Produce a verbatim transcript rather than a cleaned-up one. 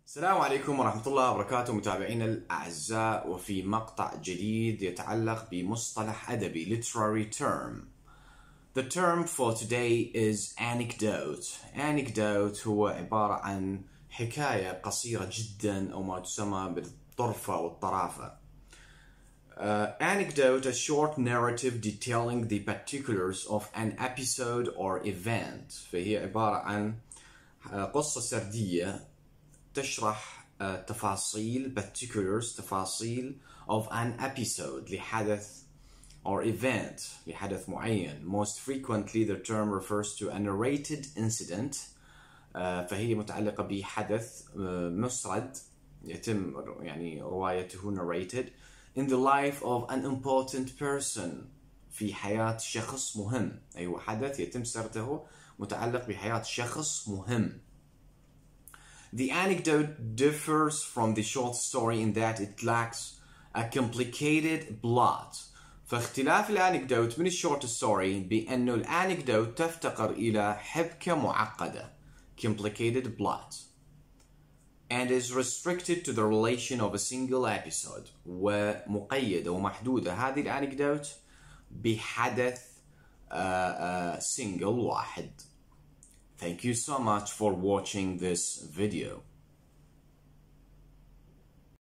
السلام عليكم ورحمة الله وبركاته متابعينا الأعزاء، وفي مقطع جديد يتعلق بمصطلح أدبي literary term. The term for today is anecdote. Anecdote هو عبارة عن حكاية قصيرة جدا أو ما تسمى بالطرفة والطرافة. Uh, anecdote, a short narrative detailing the particulars of an episode or event. فهي عبارة عن قصة سردية تشرح تفاصيل particulars تفاصيل of an episode لحدث or event لحدث معين. Most frequently the term refers to a narrated incident. فهي متعلقة بحدث مسرد يتم يعني روايته narrated in the life of an important person في حياة شخص مهم. أيوة، حدث يتم سرده متعلق بحياة شخص مهم. The anecdote differs from the short story in that it lacks a complicated plot. فاختلاف الانكدوت من الشورت ستوري بأنه الانكدوت تفتقر إلى حبكة معقدة complicated plot and is restricted to the relation of a single episode. ومقيدة ومحدودة هذه الانكدوت بحدث uh, uh, single واحد. Thank you so much for watching this video.